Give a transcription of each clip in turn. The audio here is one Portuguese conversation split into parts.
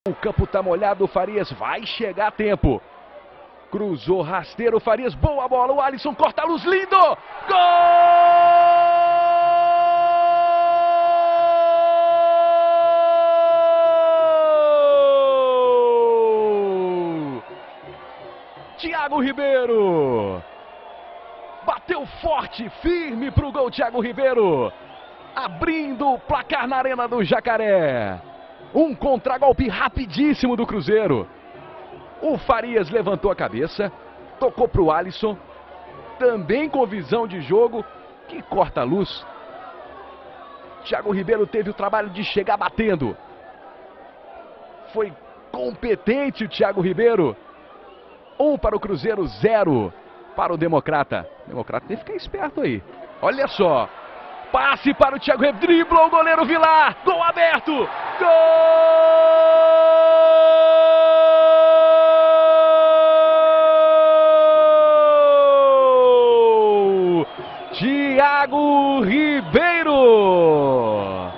O campo tá molhado, o Farias vai chegar a tempo. Cruzou rasteiro, Farias, boa bola, o Alisson corta a luz, lindo! Gol! Thiago Ribeiro! Bateu forte, firme pro gol, Thiago Ribeiro. Abrindo o placar na Arena do Jacaré. Um contragolpe rapidíssimo do Cruzeiro. O Farias levantou a cabeça, tocou para o Alisson, também com visão de jogo, que corta a luz. Thiago Ribeiro teve o trabalho de chegar batendo. Foi competente o Thiago Ribeiro. 1 para o Cruzeiro, 0 para o Democrata. O Democrata tem que ficar esperto aí. Olha só. Passe para o Thiago Ribeiro, driblou o goleiro Vilar. Gol aberto. Gol! Thiago Ribeiro!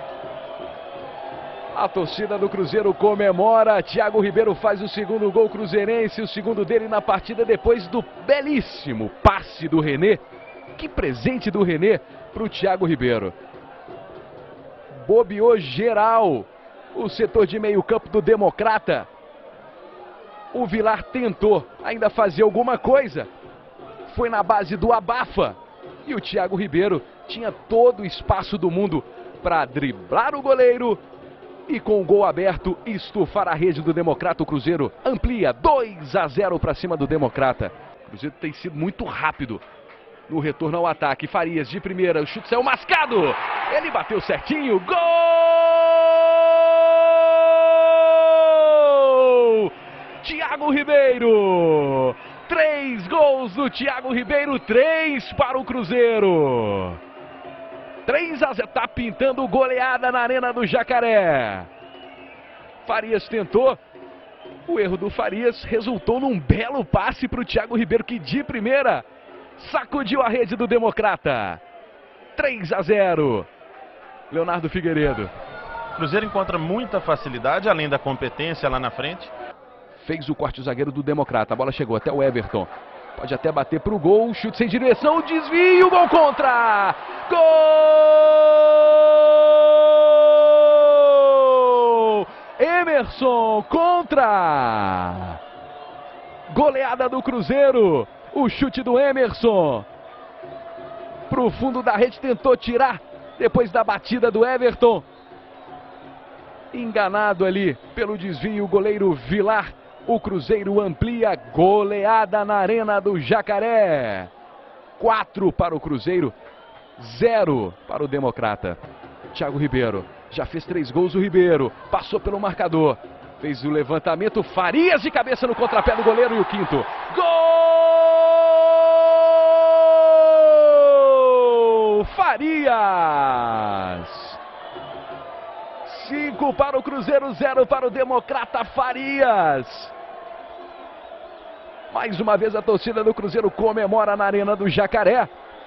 A torcida do Cruzeiro comemora. Thiago Ribeiro faz o segundo gol cruzeirense, o segundo dele na partida, depois do belíssimo passe do René. Que presente do René para o Thiago Ribeiro. Bobeou geral o setor de meio campo do Democrata. O Vilar tentou ainda fazer alguma coisa. Foi na base do abafa. E o Thiago Ribeiro tinha todo o espaço do mundo para driblar o goleiro. E com o gol aberto, estufar a rede do Democrata. O Cruzeiro amplia 2-0 para cima do Democrata. O Cruzeiro tem sido muito rápido no retorno ao ataque. Farias de primeira, o chute saiu mascado. Ele bateu certinho. Gol! Thiago Ribeiro. 3 gols do Thiago Ribeiro, 3 para o Cruzeiro. 3-0, tá pintando goleada na Arena do Jacaré. Farias tentou. O erro do Farias resultou num belo passe para o Thiago Ribeiro, que de primeira sacudiu a rede do Democrata. 3-0. Leonardo Figueiredo. O Cruzeiro encontra muita facilidade, além da competência lá na frente. Fez o corte o zagueiro do Democrata. A bola chegou até o Everton. Pode até bater para o gol. Chute sem direção. Desvio. Gol contra. Gol! Emerson contra. Goleada do Cruzeiro. O chute do Emerson. Para o fundo da rede. Tentou tirar. Depois da batida do Everton. Enganado ali pelo desvio. O goleiro Vilar. O Cruzeiro amplia, goleada na Arena do Jacaré. 4 para o Cruzeiro, 0 para o Democrata. Thiago Ribeiro, já fez 3 gols o Ribeiro, passou pelo marcador. Fez o levantamento, Farias de cabeça no contrapé do goleiro e o quinto. Gol! Farias! 5 para o Cruzeiro, 0 para o Democrata. Farias. Mais uma vez a torcida do Cruzeiro comemora na Arena do Jacaré.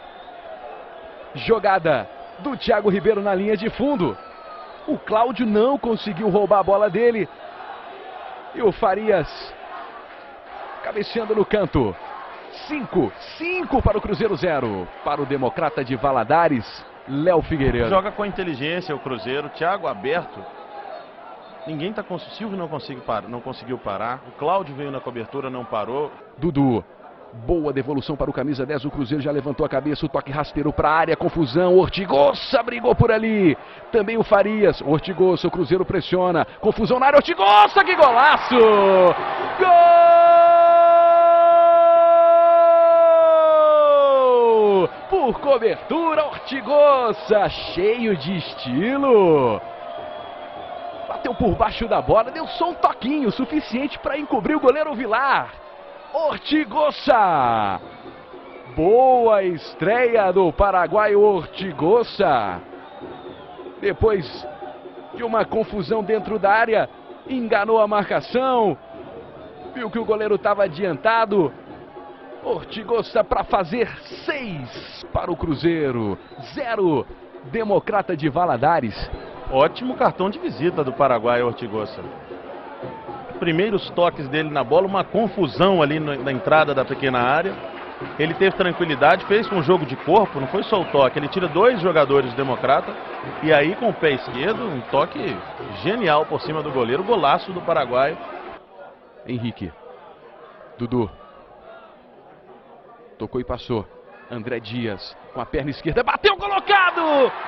Jogada do Thiago Ribeiro na linha de fundo. O Cláudio não conseguiu roubar a bola dele. E o Farias cabeceando no canto. 5 para o Cruzeiro, 0 para o Democrata de Valadares. Léo Figueiredo. Joga com inteligência o Cruzeiro. Thiago aberto. Ninguém tá com o Silvio, não conseguiu parar. O Cláudio veio na cobertura, não parou. Dudu. Boa devolução para o camisa 10. O Cruzeiro já levantou a cabeça. O toque rasteiro para a área. Confusão. Ortigosa brigou por ali. Também o Farias. Ortigosa. O Cruzeiro pressiona. Confusão na área. Ortigosa. Que golaço! Gol! Por cobertura, Ortigosa. Cheio de estilo. Bateu por baixo da bola. Deu só um toquinho suficiente para encobrir o goleiro Vilar. Ortigosa. Boa estreia do paraguaio Ortigosa. Depois de uma confusão dentro da área, enganou a marcação. Viu que o goleiro estava adiantado. Ortigosa para fazer 6 para o Cruzeiro. 0, Democrata de Valadares. Ótimo cartão de visita do paraguaio Ortigosa. Primeiros toques dele na bola, uma confusão ali na entrada da pequena área. Ele teve tranquilidade, fez com um jogo de corpo, não foi só o toque. Ele tira 2 jogadores do Democrata e aí com o pé esquerdo, um toque genial por cima do goleiro. Golaço do paraguaio. Henrique. Dudu. Tocou e passou. André Dias com a perna esquerda. Bateu, colocado!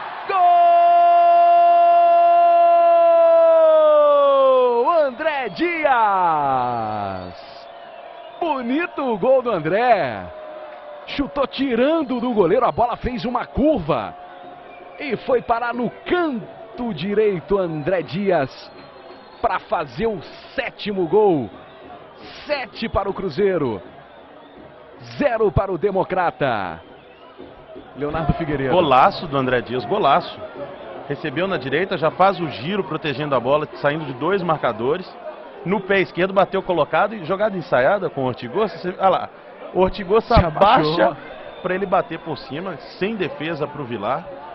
Gol! André Dias! Bonito o gol do André. Chutou tirando do goleiro. A bola fez uma curva. E foi parar no canto direito. André Dias para fazer o 7º gol. 7 para o Cruzeiro. 0 para o Democrata. Leonardo Figueiredo. Golaço do André Dias, golaço. Recebeu na direita, já faz o giro protegendo a bola, saindo de 2 marcadores. No pé esquerdo, bateu colocado e jogada ensaiada com o Ortigosa. Olha lá, o Ortigosa abaixa para ele bater por cima, sem defesa para o Vilar.